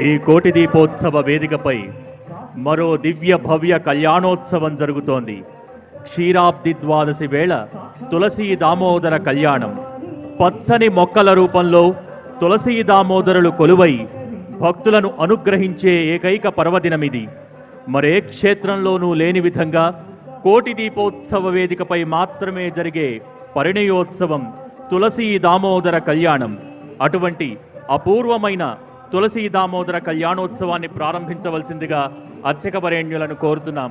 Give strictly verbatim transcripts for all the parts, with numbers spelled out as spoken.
ఈ కోటి దీపోత్సవ వేదికపై మరో దివ్య భవ్య కళ్యాణోత్సవం జరుగుతోంది. క్షీరాబ్ది ద్వాదశి వేళ తులసీ దామోదర కళ్యాణం. పచ్చని మొక్కల రూపంలో తులసీ దామోదరులు కొలువై భక్తులను అనుగ్రహించే ఏకైక పర్వదినమిది. మరే క్షేత్రంలోనూ లేని విధంగా కోటి దీపోత్సవ వేదికపై మాత్రమే జరిగే పరిణయోత్సవం తులసీ దామోదర కళ్యాణం. అటువంటి అపూర్వమైన తులసీ దామోదర కళ్యాణోత్సవాన్ని ప్రారంభించవలసిందిగా అర్చక వరేణ్యులను కోరుతున్నాం.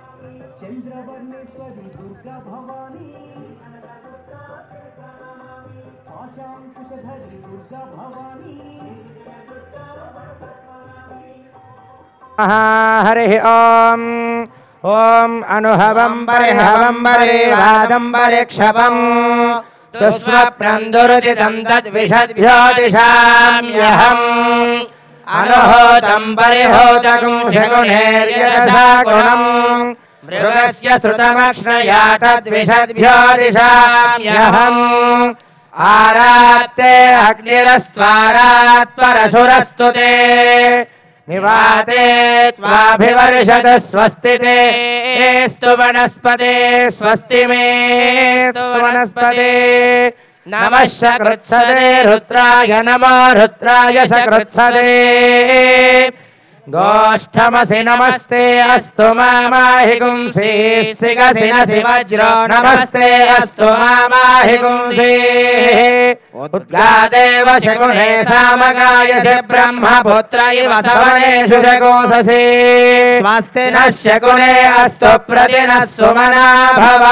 హరి ఓం ఓం అనుహవం పరిహవం పరివాదం పరిక్షపం తుస్వప్నం దుర్జితం తద్విషద్భ్యో దిశామ్యహం అనుహోతం పరిహోతకం శకునేర్యథా గుణం మృగస్య శ్రుతమక్ష్ణయా తద్విషద్భ్యో దిశామ్యహం ఆరాత్తే అగ్నిరస్త్వారాత్ పరశురస్తు తే నివాతే త్వాభివర్షత స్వస్తి స్తు వనస్పతే స్వస్తి మే వనస్పతే నమః శకృత్సదే రుద్రాయ నమో రుద్రాయ శకృత్సదే గోష్ఠమసి నమస్తే అస్తు మామాహి గుంసి సిగసినసి వజ్రో నమస్తే అస్తు మామాహి గుంసి ఉద్గాదేవ శకునే సామగాయసి బ్రహ్మపుత్ర ఇవ సవనేషు శకోససి స్వస్తి నః శకునే అస్తు ప్రతినః సుమనా భవ.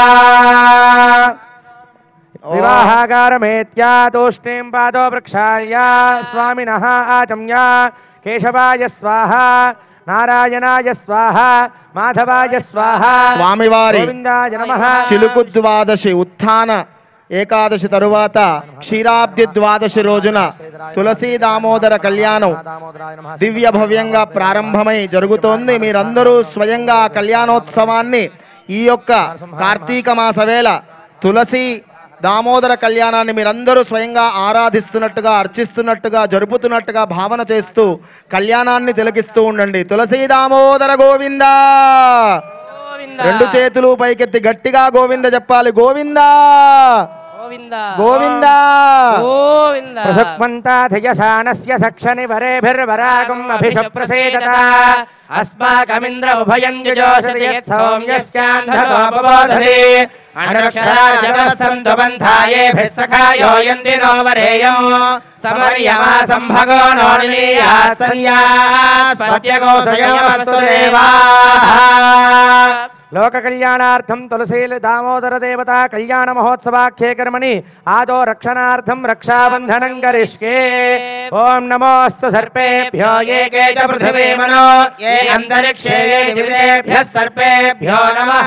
వివాహాగారమేత్యాతూష్ణీం పాదో వృక్షాయ స్వామినః ఆచమ్య కేశవాయ స్వాహ నారాయణాయ స్వాహ మాధవాయ స్వాహ. స్వామివారి గోవిందాయ నమః. చిలుకు ద్వాదశి ఉత్థాన ఏకాదశి తరువాత క్షీరాబ్ది ద్వాదశి రోజున తులసీ దామోదర కళ్యాణం దివ్య భవ్యంగా ప్రారంభమై జరుగుతోంది. మీరందరూ స్వయంగా కళ్యాణోత్సవాన్ని ఈ యొక్క కార్తీక మాస వేళ తులసీ దామోదర కళ్యాణాన్ని మీరందరూ స్వయంగా ఆరాధిస్తున్నట్టుగా అర్చిస్తున్నట్టుగా జరుపుతున్నట్టుగా భావన చేస్తూ కళ్యాణాన్ని తిలకిస్తూ ఉండండి. తులసీ దామోదర గోవింద. రెండు చేతులు పైకెత్తి గట్టిగా గోవింద చెప్పాలి. గోవిందా గోవిందా ప్రసక్మంతాధయసానస్య సక్షని వరేభిర్వరాగం అభిషప్రసేదత అస్మాకమింద్ర ఉభయం యుజోషతి యత్ సౌమ్యస్యాంధసోపబోధతి అనురక్షరాజవస్సంతు బంధాయేభిః సఖాయో యందినో వరేయం సమర్యమా సంభగో నోనియాత్ సన్యాస్ పత్యగో స్వయమస్తు దేవాః. లోక కళ్యాణార్థం తులసీ దామోదర దేవతా కళ్యాణ మహోత్సవాఖ్యే కర్మణి ఆదో రక్షణార్థం రక్షాబంధనం కరిష్యే. ఓం నమోస్తు సర్పేభ్యో ఏకే చ పృథివీ మనో ఏ అంతరిక్షే ఏ దివిదేభ్యః సర్పేభ్యో నమః.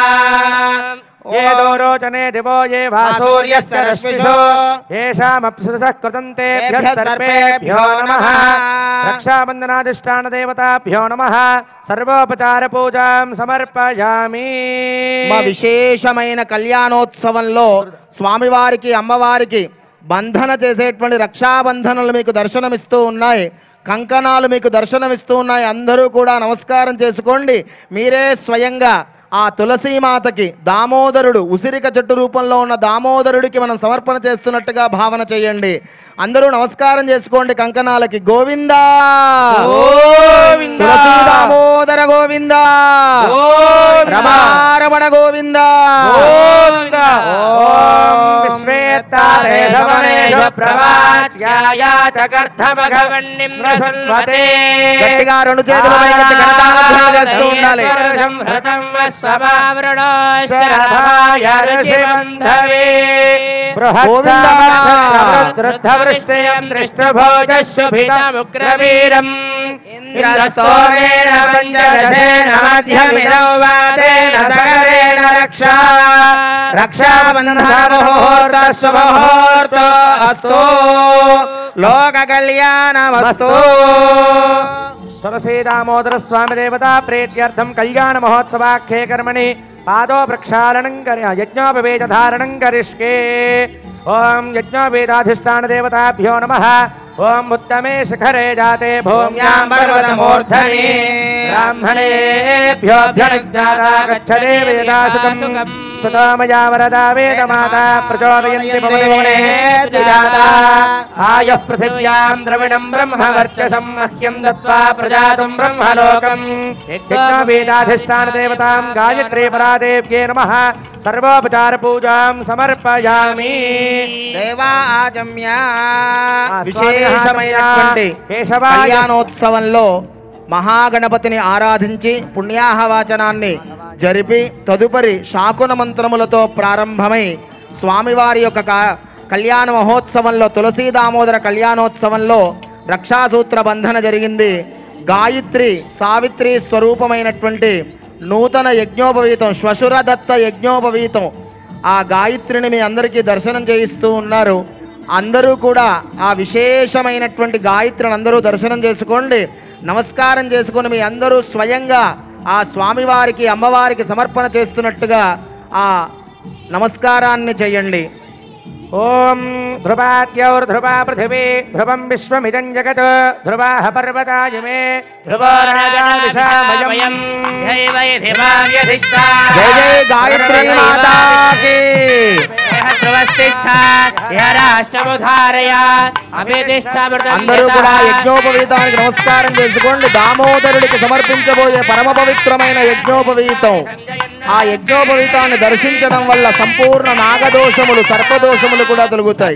ఏ దోరోచనే దివో ఏ వాసూర్యస్య రశ్మిషో ఏషామప్సుతః కృతం తేభ్యః సర్పేభ్యో నమః. రక్షాబంధనాధిష్టాన దేవతాభ్యో నమః. సర్వోపచార పూజాం సమర్పయామి. మా విశేషమైన కళ్యాణోత్సవంలో స్వామివారికి అమ్మవారికి బంధన చేసేటువంటి రక్షాబంధనలు మీకు దర్శనమిస్తూ ఉన్నాయి. కంకణాలు మీకు దర్శనమిస్తూ ఉన్నాయి. అందరూ కూడా నమస్కారం చేసుకోండి. మీరే స్వయంగా ఆ తులసీమాతకి దామోదరుడు ఉసిరిక చెట్టు రూపంలో ఉన్న దామోదరుడికి మనం సమర్పణ చేస్తున్నట్టుగా భావన చేయండి. అందరూ నమస్కారం చేసుకోండి కంకణాలకి. గోవిందా తులసీ దామోదర గోవిందా రమారమణ గోవిందా. గట్టిగా రెండు చేతులు చేస్తూ ఉండాలి. వృద్ధవృష్టయం దృష్టభోజశుభితముగ్రవీరం ఇంద్రస్తోమేన పంచదశేన మధ్యమిదౌ వాతేన సగరేణ రక్షా రక్షాబంధనముహూర్త శుభముహూర్తో అస్తు. లోక కళ్యాణమస్తు. తులసీ దామోదర స్వామి దేవతా ప్రీత్యర్థం కళ్యాణ మహోత్సవాఖ్యే కర్మణి పాదో ప్రక్షాళనం కరి యజ్ఞోపవేత ధారణం కరిష్యే. ओम यज्ञोपवीताधिष्ठान देवताभ्यो नमः। ओम उत्तमे शिखरे जाते भूम्यां पर्वतमूर्धनि ब्राह्मणेभ्योऽभ्यनुज्ञाता गच्छते वेदासुकम् स्तुतो मया वरदा वेदमाता प्रचोदयन्ति पवनोनेति जाता आयः पृथिव्यां द्रविणं ब्रह्मवर्चसं मह्यं दत्त्वा प्रजातुं ब्रह्मलोकम् यज्ञोपवीताधिष्ठान देवतां गायत्री परादेव्ये नमः। सर्वोपचार पूजां समर्पयामि। దేవా ఆజమ్య విశేషమైనటువంటి కళ్యాణోత్సవంలో మహాగణపతిని ఆరాధించి పుణ్యాహవాచనాన్ని జరిపి తదుపరి శాకున మంత్రములతో ప్రారంభమై స్వామివారి యొక్క కళ్యాణ మహోత్సవంలో తులసీ దామోదర కళ్యాణోత్సవంలో రక్షాసూత్ర బంధన జరిగింది. గాయత్రి సావిత్రి స్వరూపమైనటువంటి నూతన యజ్ఞోపవీతం శ్వశురదత్త యజ్ఞోపవీతం ఆ గాయత్రిని మీ అందరికీ దర్శనం చేయిస్తూ ఉన్నారు. అందరూ కూడా ఆ విశేషమైనటువంటి గాయత్రిని అందరూ దర్శనం చేసుకోండి. నమస్కారం చేసుకొని మీ అందరూ స్వయంగా ఆ స్వామివారికి అమ్మవారికి సమర్పణ చేస్తున్నట్టుగా ఆ నమస్కారాన్ని చేయండి. ఓం ధ్రువాద్యౌర్ధ్రువా పృథివీ ధ్రువం విశ్వమిదం జగత్ ధ్రువాః పర్వతాయ మే ధ్రువో రాజా విశామయం జై వై ధిమావ్యధిష్ఠా జై జై గాయత్రీ మాతాకి అందరూ కూడా యజ్ఞోపవీతానికి నమస్కారం చేసుకోండి. దామోదరుడికి సమర్పించబోయే పరమ పవిత్రమైన యజ్ఞోపవీతం ఆ యజ్ఞోపవీతాన్ని దర్శించడం వల్ల సంపూర్ణ నాగదోషములు సర్పదోషములు కూడా తొలగుతాయి.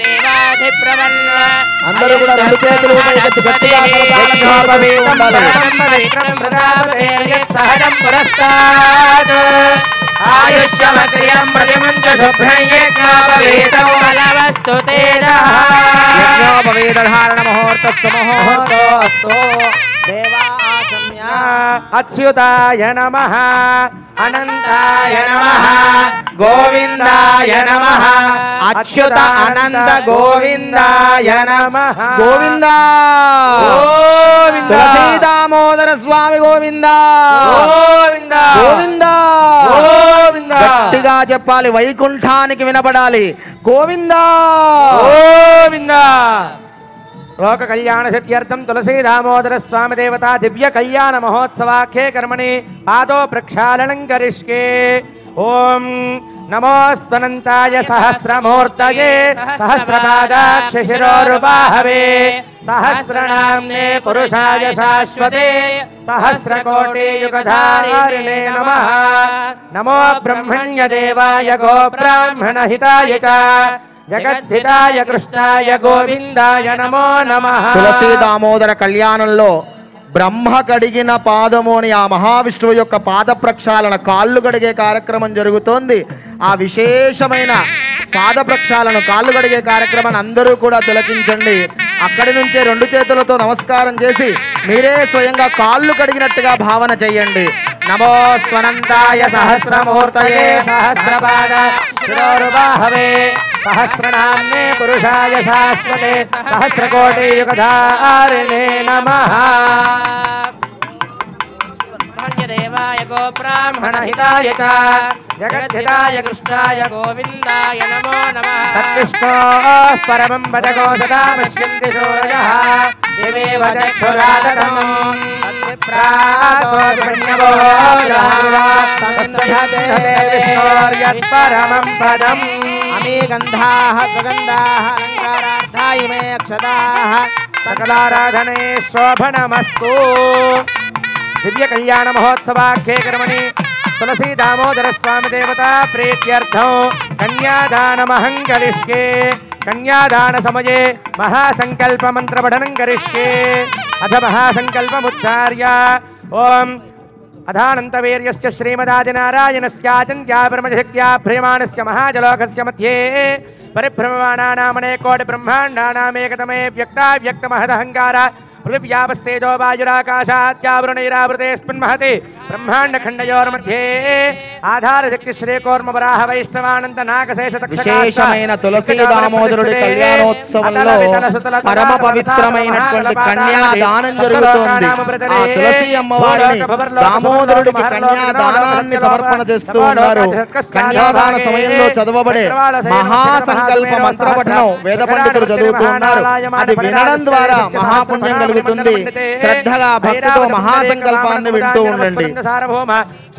అందరూ కూడా రెండు చేతులు పైకెత్తి గట్టిగా ఆయుష్యమగ్రియం ప్రతిముంచ శుభ్రం యజ్ఞోపవీతం బలవస్తు తేజః యజ్ఞోపవీత ధారణ ముహూర్తస్సు ముహూర్తోస్తు దేవా ఆచమ్య అచ్యుతాయ నమః అనంతాయ నమః గోవిందాయ నమః అచ్యుత అనంత గోవిందాయ నమః గోవింద గోవింద తులసీ దామోదర స్వామి గోవింద గోవింద గోవింద గోవింద గట్టిగా చెప్పాలి, వైకుంఠానికి వినపడాలి. గోవింద గోవింద. లోక కళ్యాణ సిద్ధ్యర్థం తులసీ దామోదర స్వామి దేవతా దివ్య కళ్యాణ మహోత్సవాఖ్యే కర్మణి పాదో ప్రక్షాళనం కరిష్కే. ఓం నమోస్త్వనంతాయ సహస్రమూర్తయే సహస్రపాదాక్ష శిరోరుబాహవే సహస్రనామ్నే పురుషాయ శాశ్వతే సహస్రకోటి యుగధారిణే నమః. నమో బ్రహ్మణ్య దేవాయ గో బ్రాహ్మణ హితాయ చ జగద్ధితాయ కృష్ణాయ గోవిందాయ నమో నమః. తులసీ దామోదర కళ్యాణంలో బ్రహ్మ కడిగిన పాదము అని ఆ మహావిష్ణువు యొక్క పాద ప్రక్షాళన కాళ్ళు కడిగే కార్యక్రమం జరుగుతోంది. ఆ విశేషమైన పాద ప్రక్షాళన కాళ్ళు కడిగే కార్యక్రమాన్ని అందరూ కూడా తిలకించండి. అక్కడి నుంచే రెండు చేతులతో నమస్కారం చేసి మీరే స్వయంగా కాళ్ళు కడిగినట్టుగా భావన చెయ్యండి. నమో స్వనంతాయ సహస్రమూర్తయే సహస్రపాద శిరోరుబాహవే సహస్రనామ్నే పురుషాయ శాశ్వతే సహస్రకోటి యుగధారిణే నమః. దేవాయ గో బ్రాహ్మణ హితాయ చ జగద్ధితాయ కృష్ణాయ గోవిందాయ నమో నమః. తత్విష్ణోః పరమం వద గో సదా పశ్యంతి సూరయః దేవేవ చక్షురాదతం పరమం పదం అమే గంధాః సుగంధాః అలంకారార్థాయ మే అక్షతాః సకలారాధనే శోభనమస్తు. దివ్య కళ్యాణ మహోత్సవాఖ్యే కర్మణి తులసీ దామోదర స్వామి దేవతా ప్రీత్యర్థం కన్యాదానమహం కరిష్కే. కన్యాదాన సమయే మహాసంకల్ప మంత్ర పఠనం కరిష్కే. అథ మహాసంకల్పముచ్చార్య ఓం అధానంతవీర్యస్య శ్రీమదాదినారాయణస్యాచంత్యా బ్రహ్మశక్త్యా భ్రియమాణస్య మహాజలోకస్య మధ్యే పరిభ్రమమాణానామనే కోటి బ్రహ్మాండానామేకతమే వ్యక్తావ్యక్తమహదహంకార पृथिव्यापस्तेजो वायुराकाशाद्यावृणैरावृतेऽस्मिन् महते ब्रह्माण्डखण्डयोर्मध्ये आधारशक्तिश्रेकोर्मवराह విశేషమైన తులసీ దామోదరుడి కళ్యాణోత్సవంలో పరమ పవిత్రమైనటువంటి కన్యాదానం జరుగుతోంది. ఆ తులసి అమ్మవారిని దామోదరుడికి కన్యాదానాన్ని సమర్పణ చేస్తూ ఉన్నారు. కన్యాదాన సమయంలో చదవబడే మహాసంకల్ప మంత్రపఠనం వేద పండితులు చదువుతూ ఉన్నారు. అది వినడం ద్వారా మహాపుణ్యం కలుగుతుంది. శ్రద్ధగా భక్తితో మహాసంకల్పాన్ని వింటూ ఉండండి. సార్వభౌమ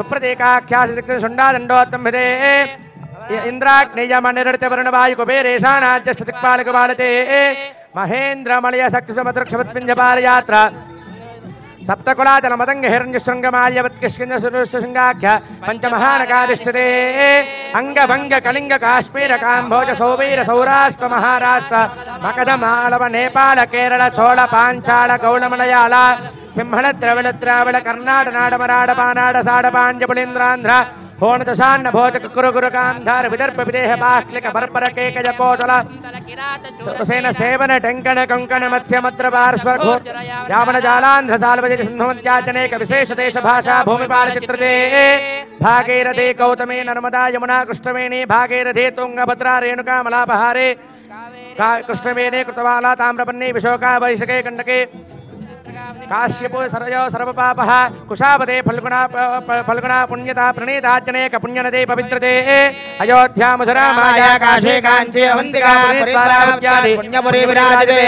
సుప్రతీకాఖ్యాసికుండాదండోత్తమిదే ఇంద్రాగ్నేయమనిరడిత వరుణవాయు కుబేరేషానాద్యష్టదిక్పాలకపాలతే మహేంద్రమలయ సక్షమదృక్షవత్పింజపాలయాత్ర సప్తకులాచల మదంగ హిరణ్యశృంగమాల్యవత్కిష్కిందశృంగాఖ్య పంచమహానకాదిష్టతే అంగభంగ కళింగ కాశ్మీర కాంభోజ సౌవీర సౌరాష్ట్ర మహారాష్ట్ర మకధ మాళవ నేపాళ కేరళ చోళ పాంచాళ గౌళ మలయాళ సింహళ ద్రవిడ ద్రావిడ కర్ణాట నాడమరాడ పానాడ సాడ పాండ్యపుళీంద్రాంధ్ర హోణదశాన్న భోజక కురు గురు గాంధార విదర్భ విదేహ బాహ్లిక బర్బర కేకజ కోటల సేన సేవన టంకణ కంకణ మత్స్య మద్ర పార్శ్వ యావన జాలాంధ్ర సాల్వజ సింహమత్యాచనేక విశేష దేశ భాషా భూమిపాల చిత్రతే భాగీరథే గౌతమే నర్మదా యమునా కృష్ణవేణి భాగీరథే తుంగభద్రా రేణుకా మలాపహారే కృష్ణవేణి కృతవాలా తామ్రపర్ణి విశోకా వైశకే కండకే కాశ్యపో సరయో సర్వపాపః కుశాపదే ఫల్గుణా ఫల్గుణా పుణ్యతా ప్రణీతాచనేక పుణ్యనదే పవిత్రతే అయోధ్యా మధురా మాయా కాశీ కాంచీ అవంతికా పుణ్యపురీ విరాజతే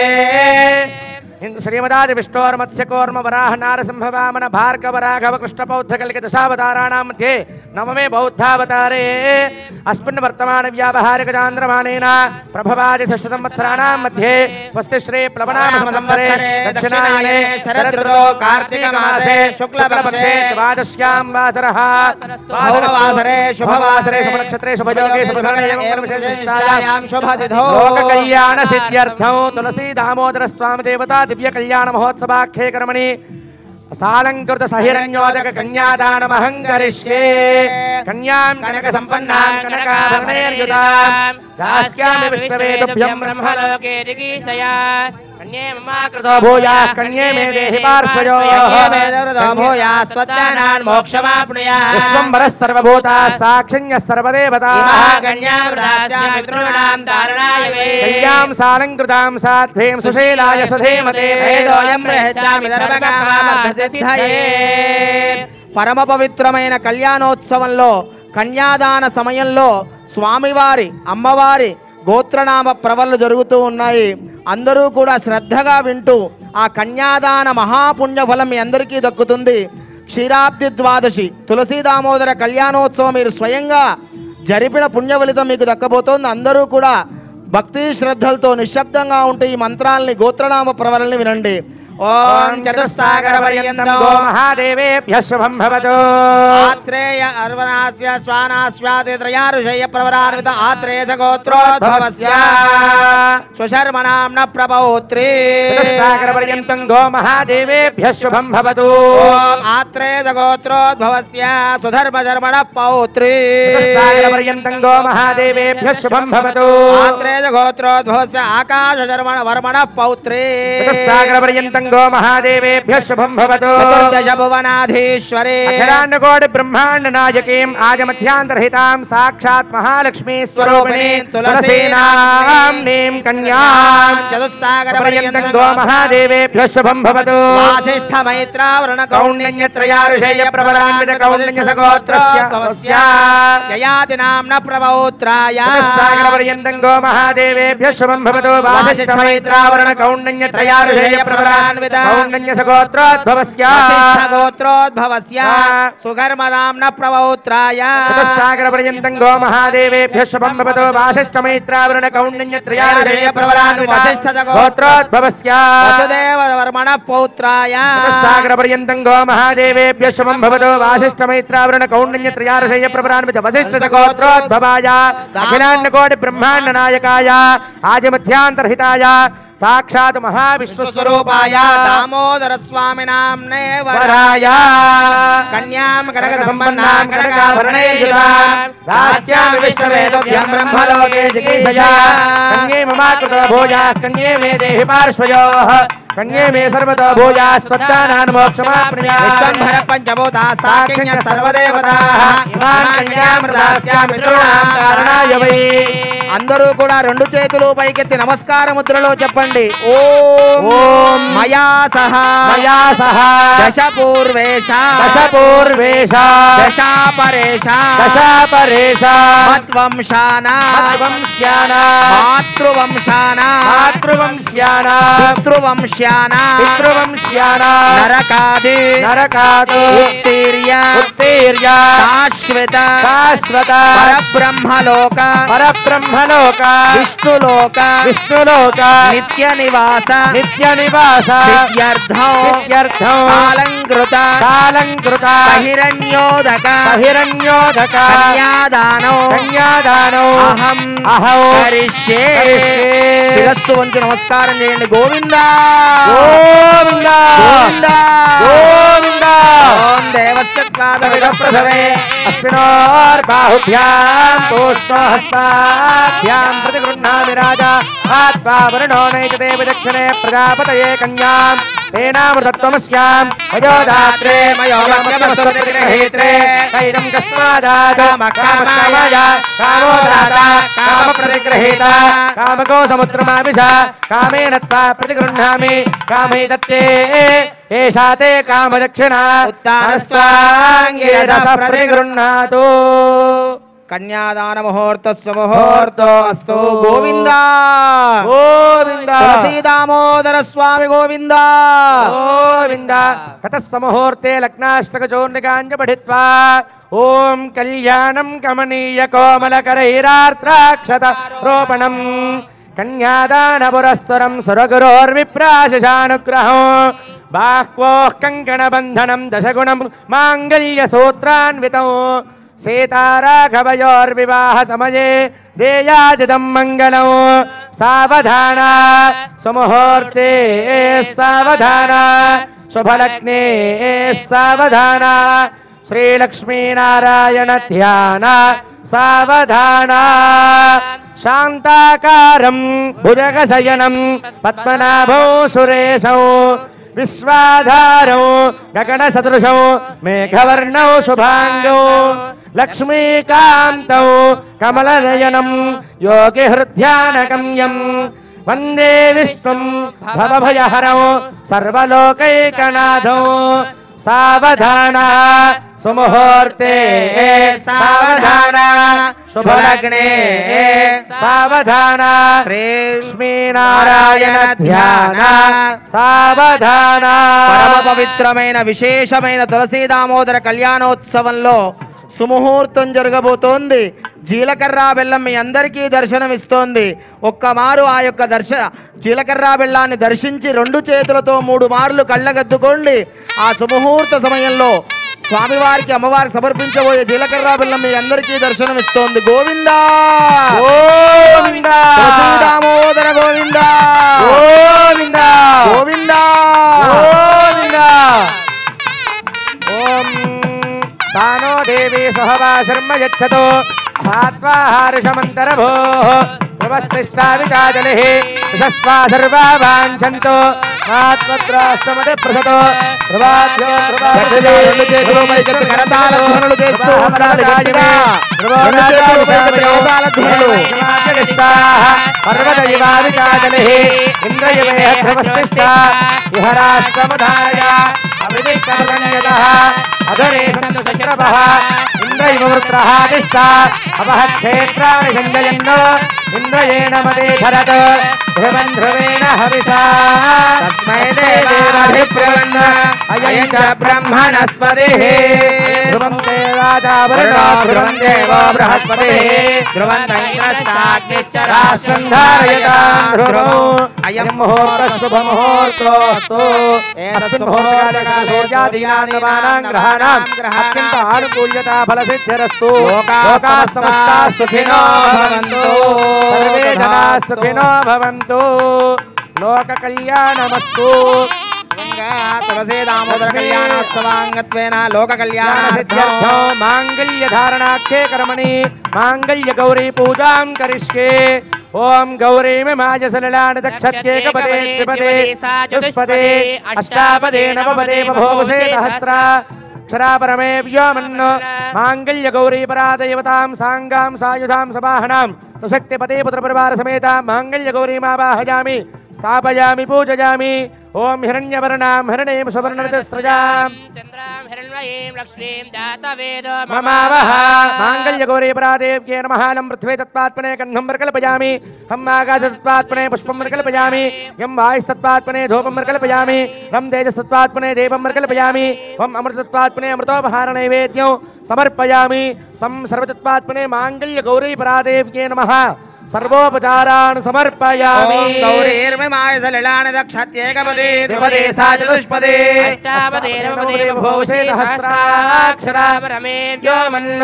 శ్రీమదాది విష్ణోర్మత్స్యకోర్మ వరాహ నారసింహ వామన భార్గవ రాఘవ కృష్ణ బౌద్ధ కలిక దశావతారాణాం మధ్యే నవమే బౌద్ధావతారే అస్మిన్ వర్తమాన వ్యావహారిక చాంద్రమాణేన ప్రభవాది షష్ఠ సంవత్సరాణాం మధ్యే స్వస్తి శ్రీ ప్లవనామ సంవత్సరే దక్షిణాయనే శరదృతో కార్తీక మాసే శుక్లపక్షే ద్వాదశ్యాం వాసరః వాసరే శుభవాసరే శుభనక్షత్రే శుభయోగే శుభకర్మణ్యాం శుభతిథౌ లోక కళ్యాణ సిద్ధ్యర్థం తులసీ దామోదర స్వామి దేవతా దివ్య కళ్యాణ మహోత్సవాఖ్యే కర్మణి సాలంకృత సహిరణ్యోదక కన్యాదానమహం కరిష్యే కన్యాం కనక సంపన్నాం కనకాభరణైర్యుతాం దాస్యామి విష్ణవే తుభ్యం బ్రహ్మలోకే జిగీషయా కన్యే మమాకృతో భూయాః కన్యే మే దేహి పార్శ్వయోః కన్యే మే దేవృతో భూయాః స్వత్తానాన్ మోక్షమాప్నుయాః విశ్వంబరః సర్వభూతాః సాక్షిణ్యః సర్వదేవతాః కన్యాం దాస్యామి పితॄణాం ధారణాయ వే కన్యాం సాలంకృతాం సాధ్వీం సుశీలాయ సుధీమతే వేదోయం ప్రహస్యామి ధర్మకామార్థసిద్ధయే. పరమ పవిత్రమైన కళ్యాణోత్సవంలో కన్యాదాన సమయంలో స్వామివారి అమ్మవారి గోత్రనామ ప్రవళ్ళు జరుగుతూ ఉన్నాయి. అందరూ కూడా శ్రద్ధగా వింటూ ఆ కన్యాదాన మహాపుణ్య ఫలం మీ అందరికీ దక్కుతుంది. క్షీరాబ్ది ద్వాదశి తులసీ దామోదర కళ్యాణోత్సవం మీరు స్వయంగా జరిపిన పుణ్య ఫలితం మీకు దక్కబోతోంది. అందరూ కూడా భక్తి శ్రద్ధలతో నిశ్శబ్దంగా ఉంటే ఈ మంత్రాలని గోత్రనామ ప్రవరల్ని వినండి. ఓం చతుస్సాగర పర్యంతం గో మహాదేవేభ్యః శుభం భవతు. ఆత్రేయ అర్వణాస్య శ్వానాశ్వాది త్రయారుషయ ప్రవరాన్విత ఆత్రేయ గోత్రోద్భవస్య స్వశర్మణాంన ప్రభౌత్రీ. చతుస్సాగర పర్యంతం గో మహాదేవేభ్యః శుభం భవతు. ఓం ఆత్రేయ గోత్రోద్భవస్య సుధర్మ శర్మణ పౌత్రీ. చతుస్సాగర పర్యంతం గో మహాదేవేభ్యః శుభం భవతు. ఆత్రేయ గోత్రోద్భవస్య ఆకాశ శర్మణ వర్మణ పౌత్రీ. చతుస్సాగర పర్యంతం గో మహాదేవేభ్యః శుభం భవతు. చతుర్దశ భువనాధీశ్వరే అఖిలాండ కోటి బ్రహ్మాండ నాయకీం ఆజమధ్యాంతరహితాం సాక్షాత్ మహాలక్ష్మీ స్వరూపిణీ తులసీనాంనీం కన్యాం చతుస్సాగర పర్యంతం గో మహాదేవేభ్యః శుభం భవతు. వాసిష్ఠ మైత్రావరుణ కౌండిన్యత్రయారుషేయ ప్రబలాన్విత కౌండిన్య సగోత్రస్య యయాతి నామ్న ప్రభౌత్రాయ. చతుస్సాగర పర్యంతం గో మహాదేవేభ్యః శుభం భవతు. వాసిష్ఠ మైత్రావరుణ కౌండిన్యత్రయారుషేయ ప్రబలాన్విత కౌండిన్య సగోత్రోద్భవస్య గోత్రోద్భవస్య సుగర్మనామ్న ప్రభౌత్రాయ. చతుస్సాగర పర్యంతం గో మహాదేవేభ్యః శుభం భవతు. వాసిష్ఠ మైత్రావరుణ కౌండిన్య త్రయారుషేయ ప్రబలాన్విత గోత్రోద్భవస్య వసుదేవ వర్మణ పౌత్రాయ. చతుస్సాగర పర్యంతం గో మహాదేవేభ్యః శుభం భవతు. వాసిష్ఠ మైత్రావరుణ కౌండిన్య త్రయారుషేయ ప్రబలాన్విత వసిష్ఠ గోత్రోద్భవాయ అఖిలాండ కోటి బ్రహ్మాండ నాయకాయ ఆదిమధ్యాంతరహితాయ సాక్షాత్ మహావిష్ణు స్వరూపాయ దామోదర స్వామి నామ్నే వరాయ కన్యాం కనక సంపన్నాం కనకాభరణైర్యుతాం దాస్యామి విష్ణవే తుభ్యం బ్రహ్మలోకే జిగీషయా కన్యే మమాకృతో భూయాః కన్యే మే దేహి పార్శ్వయోః कन्ये मे सर्वतो भूयास्त्वत्तानान् मोक्षमाप्नुयात् विश्वम्भर पंचभूता साक्षिण्य सर्वदेवताः इमान् कन्यामृतास्यामि पितॄणां कारणाय वै అందరూ కూడా రెండు చేతులు పైకెత్తి నమస్కార ముద్రలో చెప్పండి ఓం ఓం మయా సహ మయా సహ దశ పూర్వేష దశ పూర్వేష దశాపరేష దశాపరేష మత్వంశాన మద్వంశ్యాన మాతృవంశాన మాతృవంశ్యాన పితృవంశాన పితృవంశ్యాన నరకాది నరకాత్ ఉత్తీర్య ఉత్తీర్య శాశ్వత శాశ్వత పరబ్రహ్మలోక పరబ్రహ్మలోక విష్ణులోక విష్ణులోక నిత్య నివాస నిత్య నివాస సిద్ధ్యర్థం సిద్ధ్యర్థం కాలంకృత కాలంకృత బహిరణ్యోదక బహిరణ్యోదక కన్యాదానం కన్యాదానం అహం అహం కరిష్యే కరిష్యే. శిరస్సు వంచి నమస్కారం చేయండి గోవిందా గోవింద గోవిందా గోవింద ఓం దేవస్య ప్రథమే అస్మినోర్బాహుభ్యాం తోష్ణోహస్తాభ్యాం ప్రతిగృహ్ణామి రాజా ఆత్మా వరుణో నైతే విదక్షిణే ప్రజాపతయే కన్యాం తేనామృతత్వమస్యాం వయోదాత్రే మయోమస్వతిగ్రహేత్రే కైదం కస్మాదాత్ కామకామాయ కామోదాత కామప్రతిగ్రహీత కామకో సముద్రమావిష కామేన త్వా ప్రతిగృహ్ణామి కామైతత్తే ఏషా తే కామదక్షిణా ఉత్తానస్వాంగేదస ప్రతిగృహ్ణాతు కన్యాదాన ముహూర్తస్వ ముహూర్తో అస్తు గోవిందా గోవింద తులసీ దామోదర స్వామి గోవిందా గోవింద కతస్స ముహూర్తే లగ్నాష్టకచూర్ణికాంజ పఠిత్వా ఓం కళ్యాణం కమనీయ కోమలకరైరార్త్రాక్షత రోపణం కన్యాదానపురస్సరం సురగురోర్విప్రాశశానుగ్రహం బాహ్వోః కంకణబంధనం దశగుణం మాంగళ్యసూత్రాన్వితం సీతారాఘవయోర్వివాహ సమయే దేయాజిదం మంగళం సావధాన సుముహూర్తే సావధాన శుభలగ్నే సావధాన శ్రీలక్ష్మీనారాయణ ధ్యాన సావధాన శాంతాకారం భుజగశయనం పద్మనాభో సురేశం విశ్వాధారౌ గగనసదృశౌ మేఘవర్ణౌ శుభాంగౌ లక్ష్మీకాంతౌ కమలనయనం యోగి హృద్యానగమ్యం వందే విష్ణుం భవభయహరౌ సర్వలోకైకనాథౌ సావధాన సుముహూర్తే సావధాన శుభలగ్నే సావధాన శ్రీలక్ష్మీనారాయణ ధ్యాన సావధాన పరమ పవిత్రమైన విశేషమైన తులసీ దామోదర కళ్యాణోత్సవంలో సుముహూర్తం జరగబోతోంది. జీలకర్ర బెల్లం మీ అందరికీ దర్శనమిస్తోంది. ఒక్క మారు ఆ యొక్క దర్శ జీలకర్ర బెల్లాన్ని దర్శించి రెండు చేతులతో మూడు మార్లు కళ్ళగద్దుకోండి. ఆ సుముహూర్త సమయంలో స్వామివారికి అమ్మవారికి సమర్పించబోయే జీలకర్ర బెల్లం మీ అందరికీ దర్శనమిస్తోంది. గోవిందా గోవిందా తులసీ దామోదర గోవిందా గోవిందా గోవిందా గోవిందా. ఓం తానో దేవి సహవా శర్మ యచ్చతో హాత్వా హార్షమంతరభో ప్రవస్తిష్టా విచాజలిః యశస్వా సర్వా వాంఛంతో ఆత్మత్రాస్తమదే ప్రసతో ప్రభాత్యో ప్రభాత్యో రెండు చేతులు పైకెత్తి కరతాళ ధ్వనులు చేస్తూ ఉండాలి. గట్టిగా రెండు చేతులు పైకెత్తి కరతాళ ధ్వనులు. పర్వతయివా విచాజలిః ఇంద్రయమే ప్రవస్తిష్టా విహరాశ్రమధాయ అవిదిష్టమగణ్యతః అధరే సంతు శశరభః ఇంద్రైవ వృత్రః తిష్టా అపః క్షేత్రాణి సంజయన్నో ఇంద్రయేణ మదే భరత్ ధ్రువం ధ్రువేణ హవిషా తస్మై దేవాధిప్రవన్న అయం చ బ్రహ్మణస్పతిః ధ్రువం తే రాజా వరుణో ధ్రువం దేవో బృహస్పతిః ధ్రువం ఇంద్రశ్చాగ్నిశ్చ రాష్ట్రం ధారయతాం ధ్రువం అయం ముహూర్త శుభ ముహూర్తోస్తు అస్మిన్ ముహూర్తకాలే సూర్యాదీనాం నవానాం గ్రహాణాం అత్యంత ఆనుకూల్యత ఫల సిద్ధిరస్తు లోకాః సమస్తాః సుఖినో భవంతు సర్వే జనాః సుఖినో భవంతు లోక కళ్యాణమస్తు తులసీ దామోదర కళ్యాణోత్సవాంగత్వేన లోక కళ్యాణ సిద్ధ్యర్థో మాంగళ్య ధారణాఖ్యే కర్మణి మాంగళ్య గౌరీ పూజాం కరిష్యే ओम गौरीमे माजसललान दक्षत्येकपदे त्रिपदे चतुष्पदे अष्टापदे नवपदे बभूवसे सहस्रा क्षरापरमे व्योमन्न मांगल्य गौरी परादेवतां सांगां सायुधां सबाहनां सशक्तिपते पुत्रपरिवार समेता मांगल्य गौरी मावाहयामि स्थापयामि पूजयामि ओम हिरण्यवर्णां हिरण्यं सुवर्णरजस्रजां चन्द्रां हिरण्मयीं लक्ष्मीं जातवेदो ममावह मांगल्य गौरी परादेव्यै नमः लं पृथ्वी तत्पात्मने गन्धं वर्कल्पयामि हम आकाशतत्पात्मने पुष्पं वर्कल्पयामि यं वायुस्तत्पात्मने धूपं वर्कल्पयामि लं तेजस्तत्पात्मने देवं वर्कल्पयामि हम अमृतत्पात्मने अमृतोपहार नैवेद्यं समर्पयामि सं सर्वतत्पात्मने मांगल्य गौरी परादेव्यै नमः सर्वोपचारान् समर्पयामि ओम गौरीर्मिमाय सलिलान दक्षत्येकपदे त्रिपदे सा चतुष्पदे अष्टापदे नवपदे बभूवसे सहस्राक्षरा परमे व्योमन्न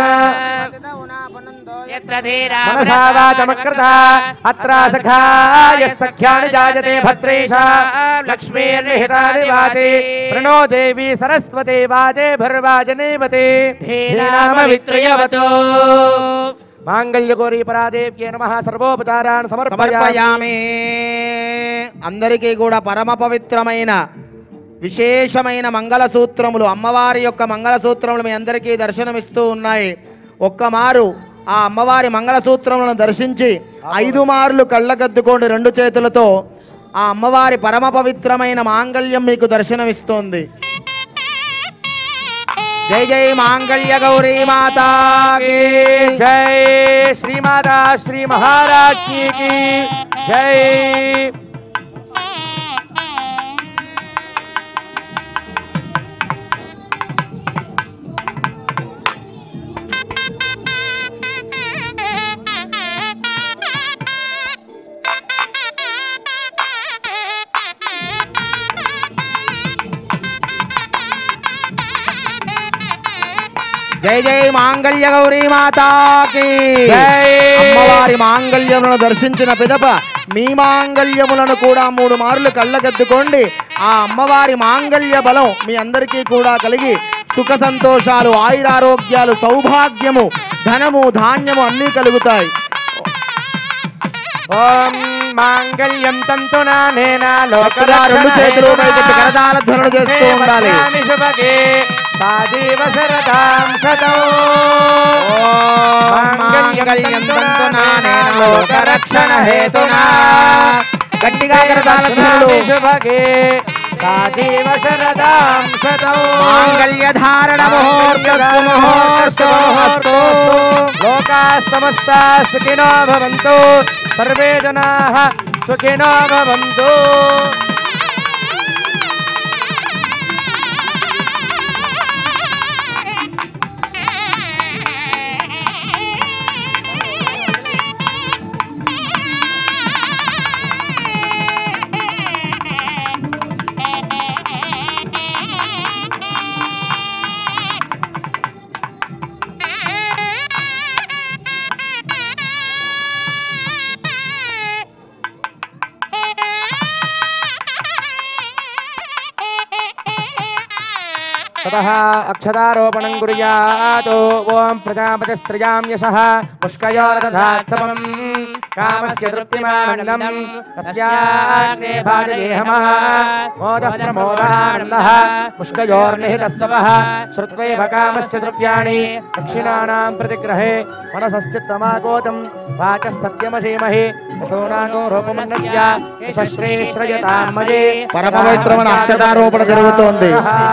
यत्र धीरा मनसा वाचमकृता अत्र सखाय सख्यानि जायते भद्रेशा लक्ष्मीर्निहितानि वाचे प्रणो देवी सरस्वती वाचे भर्वाजनेवते धीनाम वित्रयवतो मांगल्य गौरी परादेव्यै नमः सर्वोपचारान् समर्पयामि సమర్పయామి. అందరికీ కూడా పరమ పవిత్రమైన విశేషమైన మంగళసూత్రములు అమ్మవారి యొక్క మంగళసూత్రములు మీ అందరికీ దర్శనమిస్తూ ఉన్నాయి. ఒక్కమారు ఆ అమ్మవారి మంగళసూత్రములను దర్శించి ఐదు మార్లు కళ్ళగద్దుకోండి రెండు చేతులతో. ఆ అమ్మవారి పరమ పవిత్రమైన మాంగళ్యం మీకు దర్శనమిస్తోంది. జై జై మాంగళ్య గౌరీ మాతా కీ जय श्री माता श्री महाराज की की जय జై జై మాంగళ్య గౌరీ మాతాకి జై. అమ్మవారి మాంగళ్యములను దర్శించిన పిదప మీ మాంగళ్యములను కూడా మూడు మార్లు కళ్ళగద్దుకోండి. ఆ అమ్మవారి మాంగళ్య బలం మీ అందరికీ కూడా కలిగి సుఖ సంతోషాలు ఆయురారోగ్యాలు సౌభాగ్యము ధనము ధాన్యము అన్నీ కలుగుతాయి. ఓం మాంగళ్యం తంతునా నేనా చక్కగా రెండు చేతులు పైకెత్తి కరతాళ ధ్వనులు చేస్తూ ఉండాలి. శుభగే సాదీవ శరదాం శతం మాంగళ్యం తంతునా నేన లోకరక్షణ హేతునా. గట్టిగా కరతాళ ధ్వనులు. శుభగే సాదీవ శరదాం శతం మాంగళ్య ధారణ ముహూర్తస్తు ముహూర్తస్తు. లోకాः సమస్తాः సుఖినో భవంతు సర్వే జనాः సుఖినో భవంతు. ततः अक्षतारोपणं कुर्यात् ओम प्रजापतिस्त्रियां यशः पुष्कयोरदधात्सवं कामस्य तृप्तिमानन्दं तस्याग्ने भाजयेहमः मोदः प्रमोदानन्दः पुष्कयोर्निहितस्तवः श्रुत्वैव कामस्य द्रव्याणि दक्षिणानां प्रतिग्रहे मनसश्चित्तमागोतं वाचः सत्यमसीमहि यशोनागो रूपमन्नस्य यशश्रेश्रयतां मये. పరమ పవిత్రమైన అక్షతారోపణ జరుగుతోంది.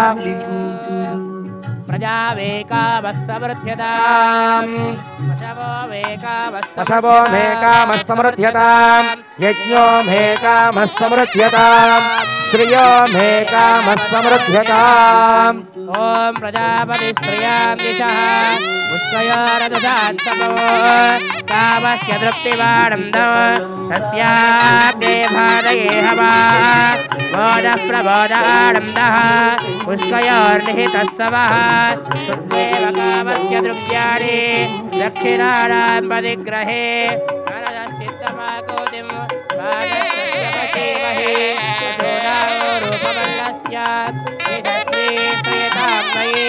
प्रजावेकामस्समृध्यताम् पशवो पशवो मे कामः समृध्यताम् यज्ञो मे कामः समृध्यताम् श्रियो मे कामः समृध्यताम्. ॐ प्रजापतिस्त्रियां दिशः पुष्कयोरदधात्सवो कामस्य तृप्तिमानन्दं तस्याग्ने भाजयेहमः मोदः प्रमोदानन्दः पुष्कयोर्निहितस्तवः श्रुत्वैव कामस्य द्रव्याणि दक्षिणानां परिग्रहे मनसश्चित्तमागोतिं वाचस्सत्यमसीमहि यशोनागो रूपमल्लस्य यशस्वीश्रयतां मयि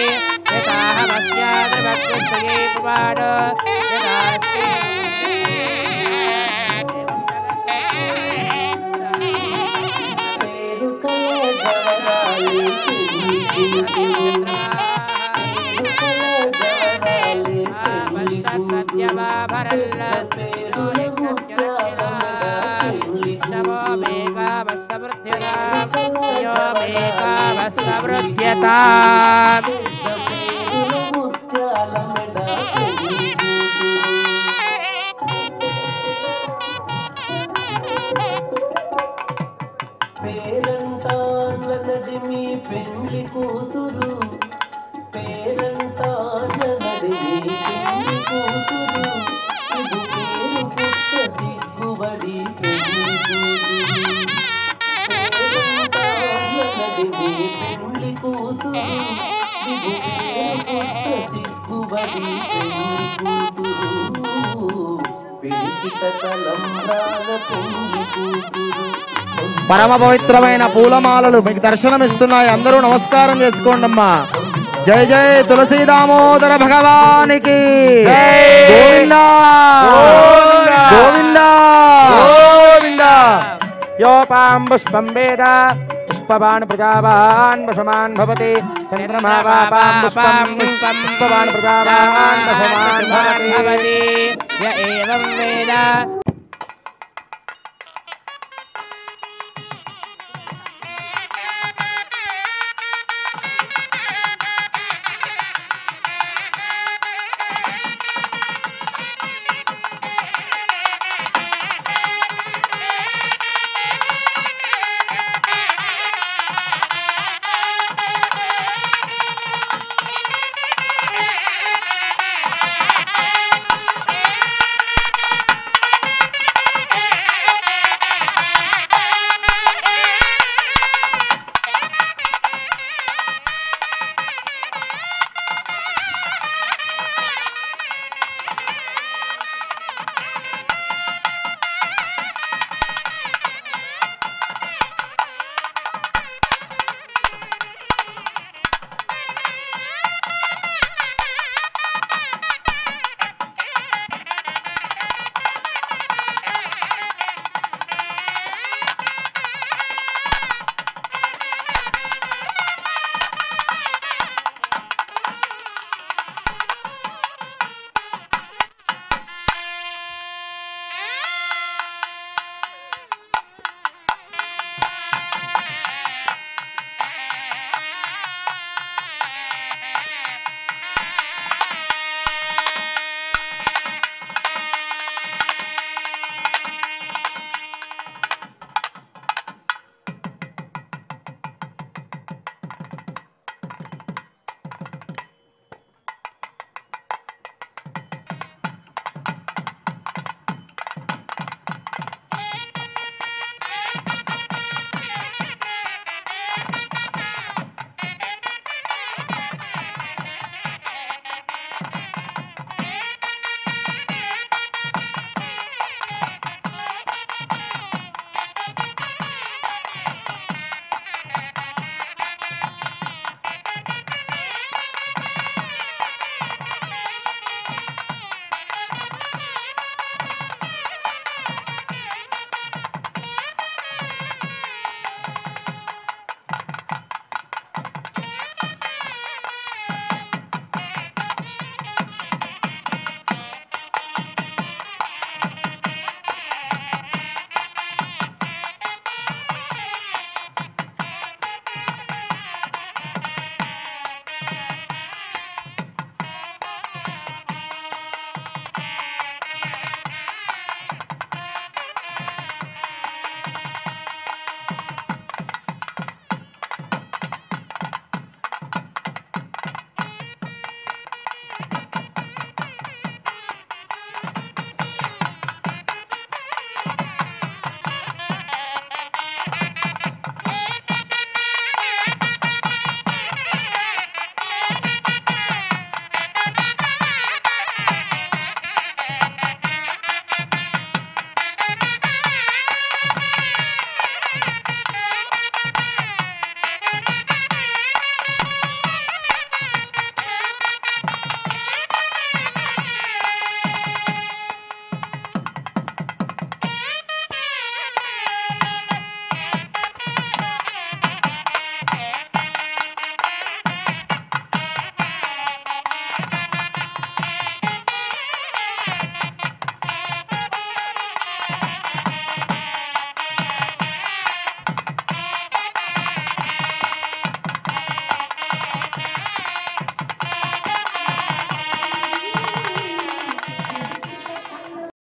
यथाहमस्याद्भक्तिश्रये पुमान् यथास्ति పరమ పవిత్రమైన పూలమాలలు మీకు దర్శనమిస్తున్నాయి. అందరూ నమస్కారం చేసుకోండి అమ్మా. జై జై తులసీ దామోదర భగవానికి గోవిందా గోవిందా గోవిందా. యోపాం పుష్పం వేద పుష్పవాన్ ప్రజావాన్ వశమాన్ భవతి. చంద్రమా వాపాం పుష్పం పుష్పవాన్ ప్రజావాన్ వశమాన్ భవతి. య ఏవం వేద